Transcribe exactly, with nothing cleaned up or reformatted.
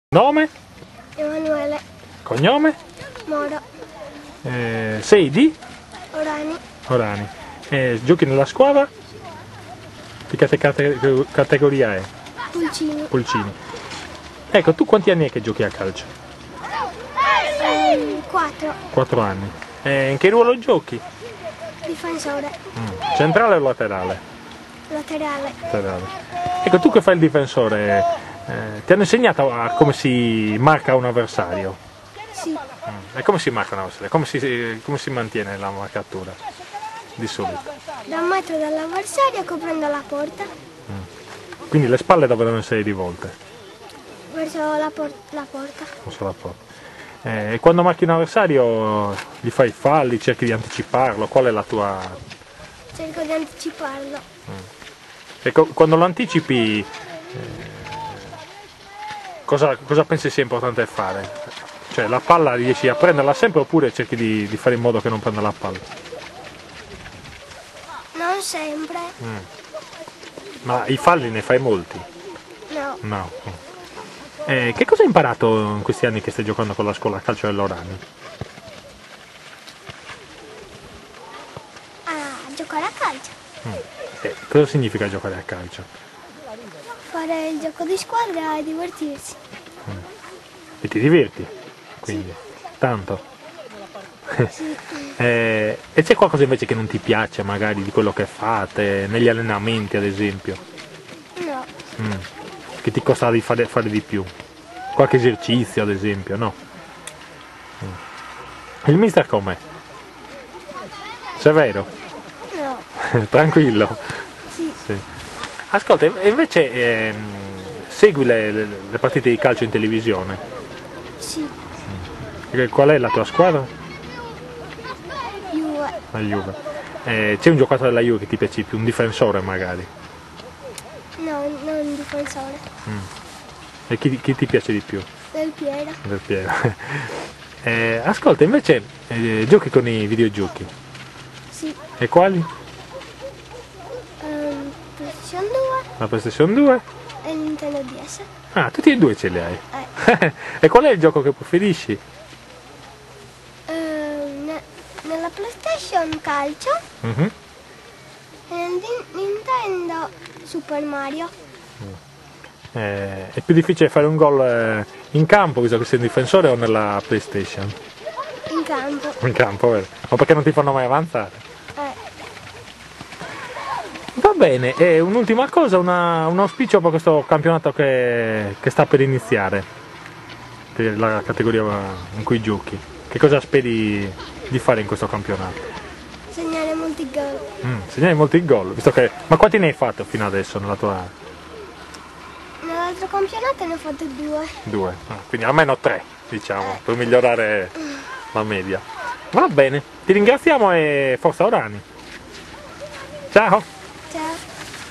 Nome? Emanuele. Cognome? Moro. Eh, sei di? Orani. Orani. Eh, giochi nella squadra? Di che cate categoria è? Pulcini. Pulcini. Ecco, tu quanti anni è che giochi a calcio? Um, quattro. Quattro anni. Eh, in che ruolo giochi? Difensore. Mm. Centrale o laterale? Laterale. Laterale. Ecco, tu che fai il difensore, eh, ti hanno insegnato a come si marca un avversario? Sì. Mm. E come si marca un avversario? Come si, come si mantiene la marcatura di solito? Da un metro dall'avversario coprendo la porta. Mm. Quindi le spalle dove devono essere rivolte? Verso la, por la porta. Verso la porta. Eh, e quando marchi un avversario gli fai falli, cerchi di anticiparlo? Qual è la tua... Cerco di anticiparlo. Mm. E quando lo anticipi, eh, cosa, cosa pensi sia importante fare? Cioè la palla riesci a prenderla sempre oppure cerchi di, di fare in modo che non prenda la palla? Non sempre. Mm. Ma i falli ne fai molti? No. No. Eh, che cosa hai imparato in questi anni che stai giocando con la scuola calcio dell'Orani? A giocare a calcio. Mm. Eh, cosa significa giocare a calcio? Fare il gioco di squadra e divertirsi. Mm. E ti diverti? Quindi, sì. Tanto? Sì. eh, e c'è qualcosa invece che non ti piace magari di quello che fate, negli allenamenti ad esempio? No. Mm. Che ti costa di fare, fare di più? Qualche esercizio ad esempio, no? Mm. Il mister com'è? Severo? No. Tranquillo? Sì. Sì. Ascolta, e invece ehm, segui le, le, le partite di calcio in televisione? Sì. Mm. Qual è la tua squadra? Juve. La Juve. Eh, c'è un giocatore della Juve che ti piace di più? Un difensore magari? No, non un difensore. Mm. E chi, chi ti piace di più? Del Piero. Del Piero. eh, ascolta, invece eh, giochi con i videogiochi? Sì. E quali? Um, PlayStation due. La PlayStation due? E il Nintendo D S. Ah, tutti e due ce li hai. Eh. E qual è il gioco che preferisci? Uh, ne nella PlayStation calcio. Mm-hmm. E nel Nintendo Super Mario. Eh, è più difficile fare un gol eh, in campo, visto che sei un difensore, o nella PlayStation? In campo. In campo, vero? Ma perché non ti fanno mai avanzare? Eh. Va bene, e un'ultima cosa, una, un auspicio per questo campionato che, che sta per iniziare, che è la categoria in cui giochi. Che cosa speri di fare in questo campionato? Segnare molti gol. Mm, segnare molti gol, visto che... Ma quanti ne hai fatto fino adesso nella tua... Nell'altro campionato ne ho fatto due. Due, ah, quindi almeno tre, diciamo, per migliorare la media. Va bene, ti ringraziamo e forza Orani. Ciao!